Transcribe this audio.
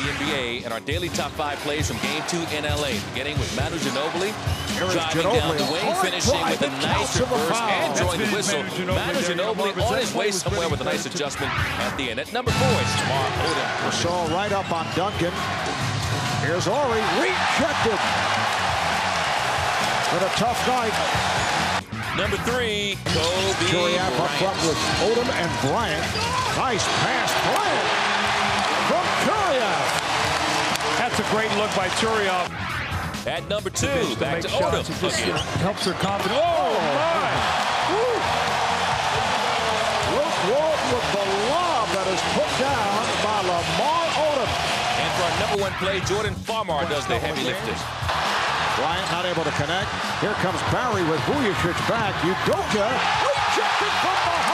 the NBA and our daily top 5 plays from Game 2 in LA, beginning with Manu Ginobili, driving down the wing, finishing with a nice reverse and drawing the whistle. Manu Ginobili on his way somewhere with a nice adjustment at the end. At number 4 is Lamar Odom. Gasol right up on Duncan. Here's Ori, rejected. But a tough night. Number 3, Kobe Turiaf up front with Odom and Bryant. Nice pass, Bryant from Turiaf. That's a great look by Turiaf. At number 2, back to Odom. Helps her confidence. Oh, my! Luke Walton with the lob that is put down by Lamar Odom. And for our number 1 play, Jordan Farmar does the heavy lifting. Bryant not able to connect. Here comes Barry with Vujacic back. Udoka rejected from behind.